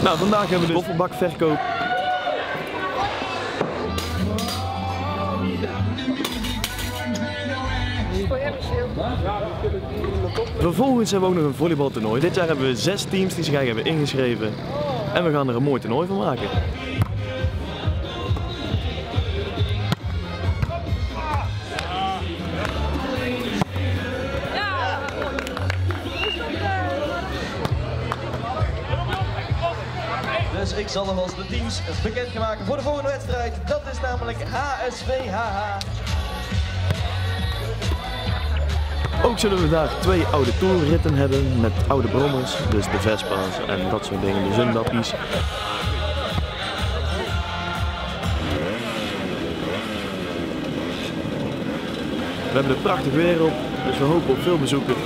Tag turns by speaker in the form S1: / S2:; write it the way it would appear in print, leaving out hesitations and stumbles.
S1: Nou, vandaag hebben we de kofferbakverkoop. Vervolgens hebben we ook nog een volleybaltoernooi. Dit jaar hebben we 6 teams die zich eigenlijk hebben ingeschreven. En we gaan er een mooi toernooi van maken.
S2: Dus ik zal alvast de teams bekend gaan maken voor de volgende wedstrijd. Dat is namelijk HSVHH.
S1: Ook zullen we daar 2 oude toolritten hebben met oude brommers, dus de Vespa's en dat soort dingen, de Zundappies. We hebben er prachtig weer op, dus we hopen op veel bezoekers.